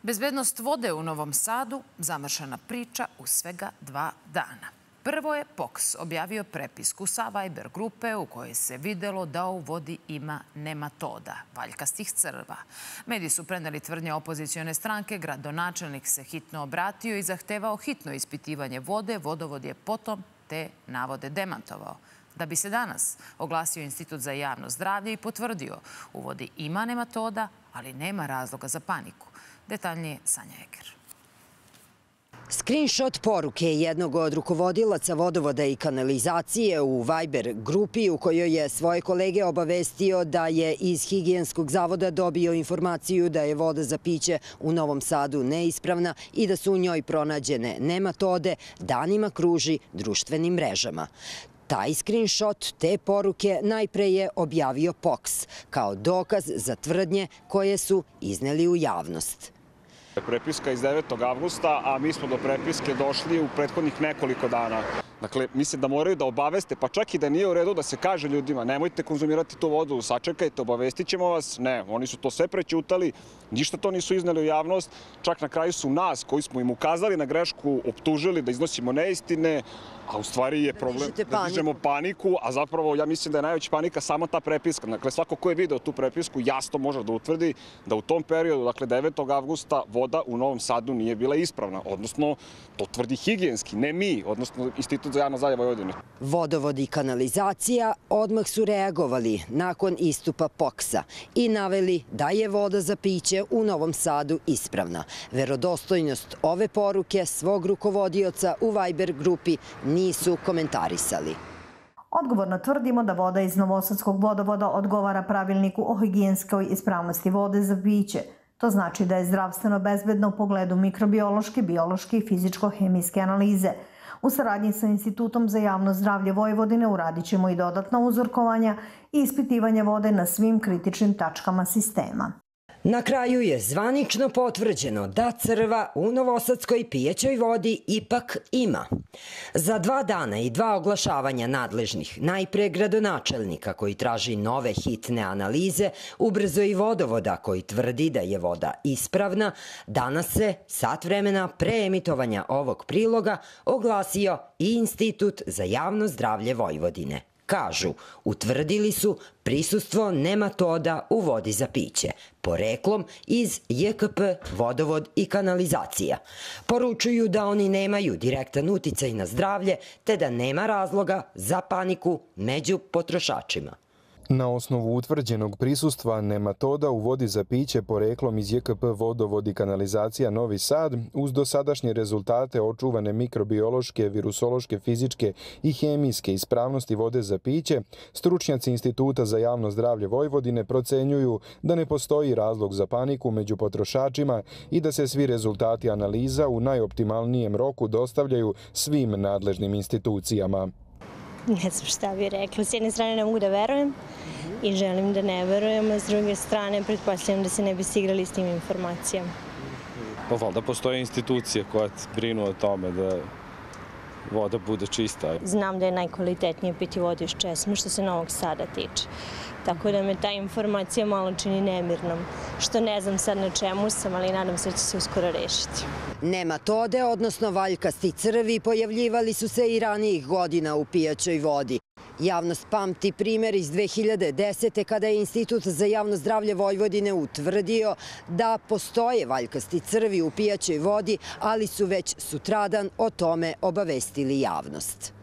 Bezbednost vode u Novom Sadu, zamršena priča u svega 2 dana. Prvo je POKS objavio prepisku sa Viber grupe u kojoj se videlo da u vodi ima nematoda, valjkastih crva. Mediji su preneli tvrdnje opozicione stranke, gradonačelnik se hitno obratio i zahtevao hitno ispitivanje vode, vodovod je potom te navode demantovao. Da bi se danas oglasio Institut za javno zdravlje i potvrdio u vodi ima nematoda, ali nema razloga za paniku. Detaljnije Sanja Eker. Screenshot poruke jednog od rukovodilaca vodovoda i kanalizacije u Viber grupi u kojoj je svoje kolege obavestio da je iz Higijenskog zavoda dobio informaciju da je voda za piće u Novom Sadu neispravna i da su u njoj pronađene nematode, danima kruži društvenim mrežama. Taj screenshot te poruke najpre je objavio POKS kao dokaz za tvrdnje koje su izneli u javnost. Prepiska iz 9. avgusta, a mi smo do prepiske došli u prethodnih nekoliko dana. Dakle, mislim da moraju da obaveste, pa čak i da nije u redu da se kaže ljudima nemojte konzumirati tu vodu, sačekajte, obavestit ćemo vas. Ne, oni su to sve prećutali, ništa to nisu izneli u javnost. Čak na kraju su nas, koji smo im ukazali na grešku, optužili da iznosimo neistine, a u stvari je problem da dižemo paniku, a zapravo ja mislim da je najveća panika sama ta prepiska. Dakle, svako ko je video tu prepisku jasno može da utvrdi da u tom periodu, dakle 9. avgusta, voda u Novom Sadu nije bila ispravna, odnosno to tvrdi higijenski, ne mi, odnosno Institut za javno zdravlje Vojvodine. Vodovod i kanalizacija odmah su reagovali nakon istupa POKS-a i naveli da je voda za piće u Novom Sadu ispravna. Verodostojnost ove poruke svog rukovodioca u Viber grupi nisu komentarisali. Odgovorno tvrdimo da voda iz Novosadskog vodovoda odgovara pravilniku o higijenskoj ispravnosti vode za piće. To znači da je zdravstveno bezbedno u pogledu mikrobiološke, biološke i fizičko-hemijske analize. U saradnji sa Institutom za javno zdravlje Vojvodine uradit ćemo i dodatna uzorkovanja i ispitivanje vode na svim kritičnim tačkama sistema. Na kraju je zvanično potvrđeno da crva u novosadskoj pijećoj vodi ipak ima. Za 2 dana i 2 oglašavanja nadležnih, najpre gradonačelnika koji traži nove hitne analize, ubrzo i vodovoda koji tvrdi da je voda ispravna, danas se, sat vremena pre emitovanja ovog priloga, oglasio i Institut za javno zdravlje Vojvodine. Kažu, utvrdili su prisustvo nematoda u vodi za piće, poreklom iz JKP vodovod i kanalizacija. Poručuju da oni nemaju direktan uticaj na zdravlje, te da nema razloga za paniku među potrošačima. Na osnovu utvrđenog prisustva nematoda u vodi za piće poreklom iz JKP vodovod i kanalizacija Novi Sad, uz dosadašnje rezultate očuvane mikrobiološke, virusološke, fizičke i hemijske ispravnosti vode za piće, stručnjaci Instituta za javno zdravlje Vojvodine procenjuju da ne postoji razlog za paniku među potrošačima i da se svi rezultati analiza u najoptimalnijem roku dostavljaju svim nadležnim institucijama. Ne znam šta bih rekla. S jedne strane ne mogu da verujem i želim da ne verujem, a s druge strane pretpostavljam da se ne bi igrali s tim informacijama. Pa valjda postoje institucije koje brinu o tome da voda bude čista. Znam da je najkvalitetnije piti vodu iz česme što se Novog Sada tiče. Tako da me ta informacija malo čini nemirnom. Što ne znam sad na čemu sam, ali nadam se da će se uskoro rešiti. Nematode, odnosno valjkasti crvi, pojavljivali su se i ranijih godina u pijaćoj vodi. Javnost pamti primer iz 2010. kada je Institut za javno zdravlje Vojvodine utvrdio da postoje valjkasti crvi u pijaćoj vodi, ali su već sutradan o tome obavestili javnost.